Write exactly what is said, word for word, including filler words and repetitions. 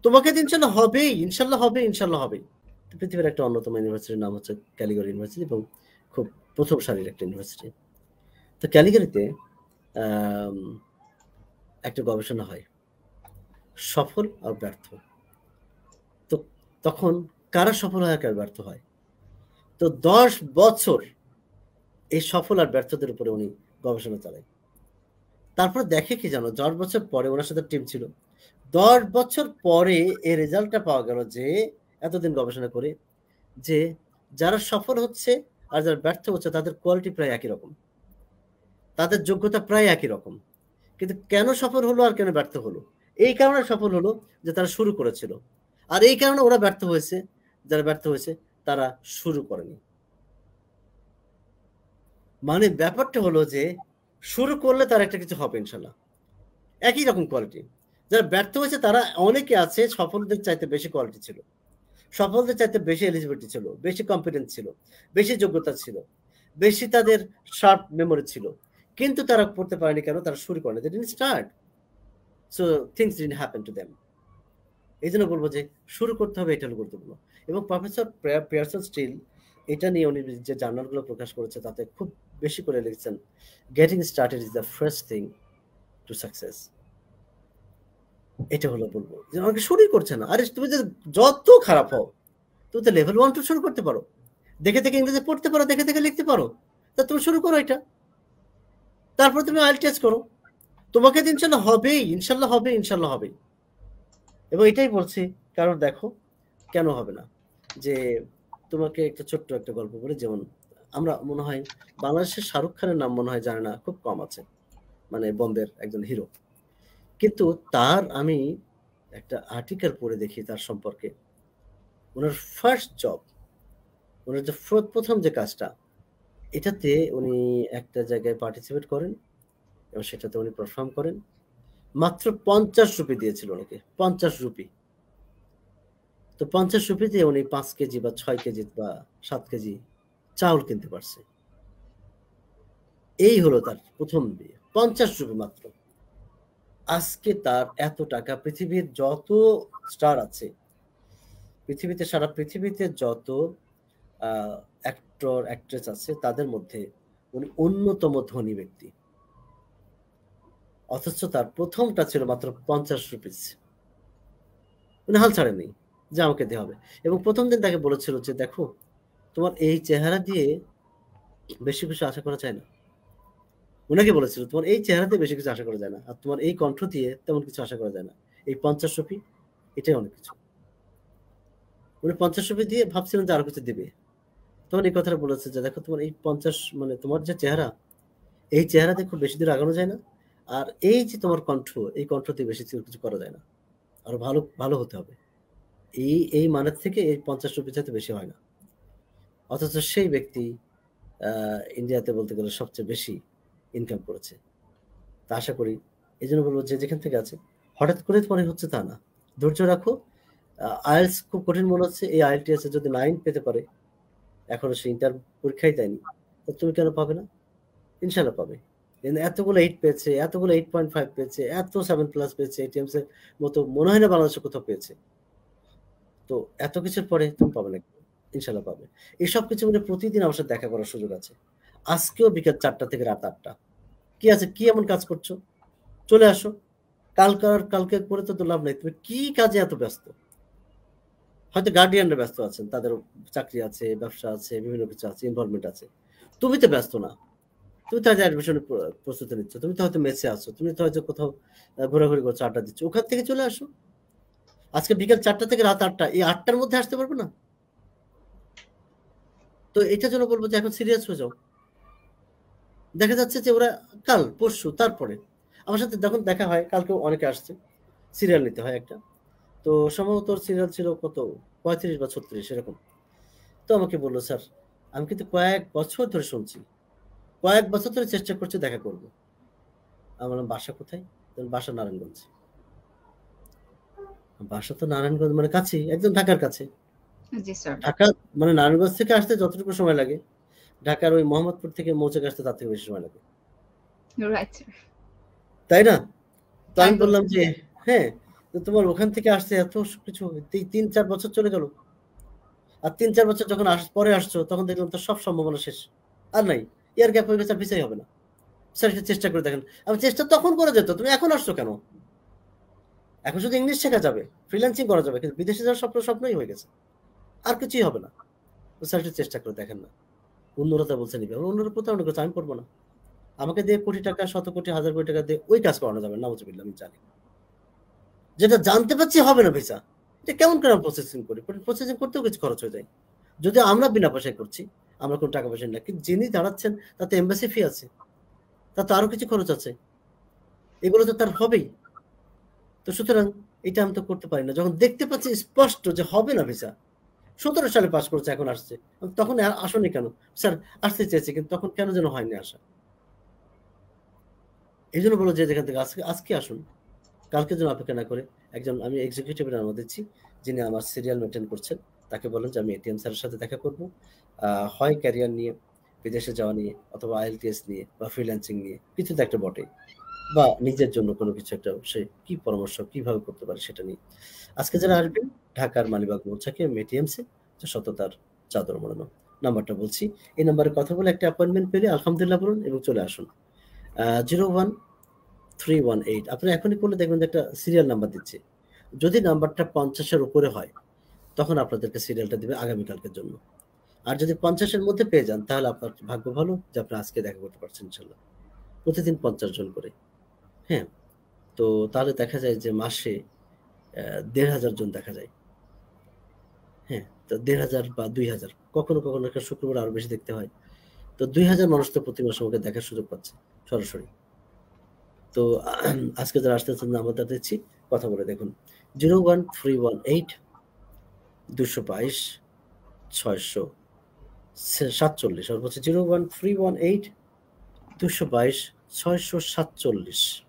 তোমাকে তো ইনশাল্লাহ হবেই, ইনশাল্লাহ হবে, ইনশাল্লাহ হবেই। পৃথিবীর একটা অন্যতম ইউনিভার্সিটির নাম হচ্ছে ক্যালিগরি ইউনিভার্সিটি এবং খুব প্রথম সারির একটা ইউনিভার্সিটি। তো ক্যালিগরিতে আম একটা গবেষণা হয়, সফল আর ব্যর্থ। তো তখন কারা সফল হয় আর কারা ব্যর্থ হয়? তো দশ বছর এই সফল আর ব্যর্থদের উপরে উনি গবেষণা চালায়। তারপরে দেখে কি জানো, দশ বছর পরে ওনার সাথে টিম ছিল। দশ বছর পরে এই রেজাল্টটা পাওয়া গেল যে এতদিন গবেষণা করে যে যারা সফল হচ্ছে আর যারা ব্যর্থ হচ্ছে তাদের কোয়ালিটি প্রায় একই রকম, তাদের যোগ্যতা প্রায় একই রকম। কিন্তু কেন সফল হলো আর কেন ব্যর্থ হলো? এই কারণে সফল হলো যে তারা শুরু করেছিল, আর এই কারণে ওরা ব্যর্থ হয়েছে, যারা ব্যর্থ হয়েছে তারা শুরু করেনি। মানে ব্যাপারটা হলো যে শুরু করলে তার একটা কিছু হবে ইনশাল্লাহ, একই রকম কোয়ালিটি। যারা ব্যর্থ হয়েছে তারা অনেকে আছে সফলদের চাইতে বেশি কোয়ালিটি ছিল, সফলদের চাইতে বেশি এলিজিবিলিটি ছিল, বেশি কম্পিটেন্স ছিল, বেশি যোগ্যতা ছিল, বেশি তাদের শার্প মেমোরি ছিল, কিন্তু তারা পড়তে পারেনি কেন? তারা শুরু করেনি, they didn't start, so things didn't happen to them। এই জন্য বলবো যে শুরু করতে হবে, এটা হলো গুরুত্বপূর্ণ। এবং প্রফেসর পিয়ারসন স্টিল এটা নিয়ে উনি যে জার্নালগুলো প্রকাশ করেছে তাতে খুব বেশি করে লিখছেন, getting started is the first thing to success. এটা হলো বলবো যে আমাকে শুরুই করছে না। আরে তুমি যদি যত খারাপ হও তুমি তো লেভেল ওয়ান টু শুরু করতে পারো, দেখে দেখে ইংরেজি পড়তে পারো, দেখে দেখে লিখতে পারো, তা তুমি শুরু করো এটা, তারপর তুমি আইএলটিএস করো, তোমাকে তো ইনশাল্লাহ হবেই, ইনশাল্লাহ হবে, ইনশাল্লাহ হবেই। এবং এটাই বলছি, কারণ দেখো কেন হবে না, যে তোমাকে একটা ছোট্ট একটা গল্প বলি। যেমন আমরা মনে হয় বাংলাদেশের শাহরুখ খানের নাম মনে হয় জানে না খুব কম আছে, মানে বম্বের একজন হিরো। কিন্তু তার আমি একটা আর্টিকেল পড়ে দেখি তার সম্পর্কে, ওনার ফার্স্ট জব, ওনার যে প্রথম যে কাজটা, এটাতে উনি একটা জায়গায় পার্টিসিপেট করেন এবং সেটাতে উনি পারফর্ম করেন। মাত্র পঞ্চাশ রুপি দিয়েছিল ওনাকে, পঞ্চাশ রুপি। তো পঞ্চাশ রুপি দিয়ে উনি পাঁচ কেজি বা ছয় কেজি বা সাত কেজি চাউল কিনতে পারছে। এই হলো তার প্রথম বিয়ে, পঞ্চাশ রুপি মাত্র। আজকে তার এত টাকা, পৃথিবীর যত স্টার আছে, পৃথিবীতে সারা পৃথিবীতে যত অ্যাক্টর অ্যাক্ট্রেস আছে তাদের মধ্যে উনি অন্যতম ধনী ব্যক্তি, অথচ তার প্রথমটা ছিল মাত্র পঞ্চাশ রুপিস। উনি হাল ছাড়েনি যে আমাকে দিতে হবে। এবং প্রথম দিন তাকে বলেছিল যে দেখো তোমার এই চেহারা দিয়ে বেশি কিছু আশা করা যায় না। ওনাকে বলেছিল তোমার এই চেহারা দিয়ে বেশি কিছু আশা করা যায় না, আর তোমার এই কণ্ঠ দিয়ে তেমন কিছু আশা করা যায় না, এই পঞ্চাশ রুপি এটাই অনেক কিছু। উনি পঞ্চাশ রুপি দিয়ে ভাবছিলেন যে আরো কিছু দিবে, তখন এই কথাটা বলেছে যে দেখো তোমার এই পঞ্চাশ, মানে তোমার যে চেহারা, এই চেহারাতে খুব বেশি দূর আগানো যায় না, আর এই যে তোমার কণ্ঠ, এই কণ্ঠ দিয়ে বেশি কিছু করা যায় না, আরো ভালো ভালো হতে হবে। এই এই মানের থেকে এই পঞ্চাশ রুপি চাইতে বেশি হয় না। অথচ সেই ব্যক্তি আহ ইন্ডিয়াতে বলতে গেলে সবচেয়ে বেশি ইনকাম করেছে। তা আশা করি, এই জন্য বলবো যে যেখান থেকে আছে হঠাৎ করে মনে হচ্ছে তা না, ধৈর্য রাখো। আইএলটিএস খুব কঠিন মনে হচ্ছে, এই আইএলটিএস এ যদি নাইন পেতে পারে, এখনো সে ইন্টার পরীক্ষাই দেয়নি, তো তুমি কেন পাবে না? ইনশাল্লাহ পাবে। কিন্তু এতগুলো এইট পেয়েছে, এতগুলো এইট পয়েন্ট ফাইভ পেয়েছে, এত সেভেন প্লাস পেয়েছে, এটিএমস এর মতো মনে হয় না বাংলাদেশে কোথাও পেয়েছে। তো এত কিছুর পরে তুমি পাবে না? ইনশাল্লাহ পাবে। এইসব কিছু মানে প্রতিদিন আমার সাথে দেখা করার সুযোগ আছে। আজকেও বিকাল চারটা থেকে রাত আটটা। কি আছে, কি এমন কাজ করছো? চলে আসো। কালকে আর কালকে করে তো লাভ নাই। তুমি কি কাজে এত ব্যস্ত? হয়তো গার্ডিয়ানরা ব্যস্ত আছেন, তাদের চাকরি আছে, ব্যবসা আছে, বিভিন্ন কিছু আছে, ইনভলভমেন্ট আছে। তুমি তো ব্যস্ত না, তুমি তো আজ অ্যাডমিশনের প্রস্তুতি নিচ্ছ, তুমি তো হয়তো মেসে আছো, তুমি তো হয়তো কোথাও ঘোরাঘুরি করছো, আড্ডা দিচ্ছ, ওখান থেকে চলে আসো। আজকে বিকাল চারটা থেকে রাত আটটা, এই আটটার মধ্যে আসতে পারবে না? তো এটার জন্য বলবো যে এখন সিরিয়াস হয়ে যাও। দেখা যাচ্ছে যে ওরা কাল পরশু তারপরে আমার সাথে যখন দেখা হয়, কালকেও অনেকে আসছে, সিরিয়াল নিতে হয় একটা। তো সম্ভবত সিরিয়াল ছিল কত পঁয়ত্রিশ বা ছত্রিশ এরকম। তো আমাকে বললো স্যার আমি কিন্তু কয়েক বছর ধরে শুনছি, কয়েক বছর ধরে চেষ্টা করছি দেখা করবো। আমি বললাম বাসা কোথায়? বাসা নারায়ণগঞ্জ। বাসা তো নারায়ণগঞ্জ মানে কাছেই, একদম ঢাকার কাছে। জি স্যার। ঢাকা মানে নারায়ণগঞ্জ থেকে আসতে যতটুকু সময় লাগে, ঢাকার ওই মোহাম্মদপুর থেকে মৌচাক আসতে তার থেকে বেশি সময় লাগে, রাইট স্যার। তাই না? তো আমি একদম বললাম স্যার। যে হ্যাঁ, তো তোমার ওখান থেকে আসতে এত কিছু তিন চার বছর চলে গেল। আর তিন চার বছর যখন আস পরে আসছো তখন দেখলাম তো সব সম্ভাবনা শেষ। আর নাই। ইয়ার গ্যাপ হয়ে গেছে, আর ভিসাই হবে না। স্যার একটু চেষ্টা করে দেখেন। আমি চেষ্টা তখন করে যেত, তুমি এখন আসছো কেন? এখন শুধু ইংলিশ শেখা যাবে, ফ্রিল্যান্সিং করা যাবে, কিন্তু বিদেশে যাওয়ার স্বপ্ন স্বপ্নই হয়ে গেছে। আর কিছুই হবে না। তো স্যার একটু চেষ্টা করে দেখেন না। অন্যরা তা বলছে নিবে, অন্যরা প্রতারণা করছে, আমি করবো না। আমাকে দিয়ে কোটি টাকা, শত কোটি, হাজার কোটি টাকা দিয়ে ওই কাজ করানো যাবে না, নাউজুবিল্লাহ, আমি জানি। যেটা জানতে পারছি হবে না ভিসা, এটা কেমন করে আমরা প্রসেসিং করি? প্রসেসিং করতেও কিছু খরচ হয়ে যায়। যদি আমরা বিনা পয়সায় করছি, আমরা কোনো টাকা পয়সা না, কিন্তু যিনি দাঁড়াচ্ছেন তাতে এম্বাসি ফি আছে, তাতে আরো কিছু খরচ আছে, এগুলো তো তার হবেই। তো সুতরাং এটা আমি তো করতে পারি না। যখন দেখতে পাচ্ছি স্পষ্ট যে হবে না ভিসা, সতেরো সালে পাস করছে, এখন আসছে, তখন আসনি কেন? স্যার আসতে চেয়েছে, কিন্তু তখন কেন যেন হয়নি আসা। এই জন্য বলো যে যেখান থেকে আজকে আজকে আসুন, কালকে যেন অপেক্ষা না করে। একজন আমি এক্সিকিউটিভের নাম দিচ্ছি, যিনি আমার সিরিয়াল মেনটেন করছেন, তাকে বলেন যে আমি এটিএম স্যারের সাথে দেখা করব, হয় ক্যারিয়ার নিয়ে, বিদেশে যাওয়া নিয়ে, অথবা আইএলটিএস নিয়ে, বা ফ্রিল্যান্সিং নিয়ে, কিছু তো একটা বটে, বা নিজের জন্য কোনো কিছু একটা, সে কি পরামর্শ কিভাবে করতে পারে সেটা নিয়ে। আজকে যারা আসবেন, ঢাকার মালিবাগ মৌচাকে এটিএমসে সততার চাদর মোড়ানো। নাম্বারটা বলছি, এই নাম্বারে কথা বলে একটা অ্যাপয়েন্টমেন্ট পেলে আলহামদুলিল্লাহ বলুন এবং চলে আসুন। Zero one three one eight, আপনি এখনই করলে দেখবেন যে একটা সিরিয়াল নাম্বার দিচ্ছে। যদি নাম্বারটা পঞ্চাশের উপরে হয়, তখন আপনাদেরকে সিরিয়ালটা দিবে আগামীকালকের জন্য। আর যদি পঞ্চাশের মধ্যে পেয়ে যান, তাহলে আপনার ভাগ্য ভালো যে আপনি আজকে দেখা করতে পারছেন ইনশাল্লাহ। প্রতিদিন পঞ্চাশ জন করে, হ্যাঁ। তো তাহলে দেখা যায় যে মাসে দেড় হাজার জন দেখা যায়, হ্যাঁ। তো দেড় হাজার বা দুই হাজার, কখনো কখনো একটা শুক্রবার আরো বেশি দেখতে হয়। তো দুই হাজার মানুষ তো প্রতি মাসে আমাকে দেখার সুযোগ পাচ্ছে সরাসরি। তো আজকে যারা আসতেছেন নাম্বারটা দিচ্ছি, কথা বলে দেখুন। Zero one three one eight দুশো বাইশ ছয়শো সাতচল্লিশ, আর বলছে zero one three one eight দুশো বাইশ ছয়শো সাতচল্লিশ।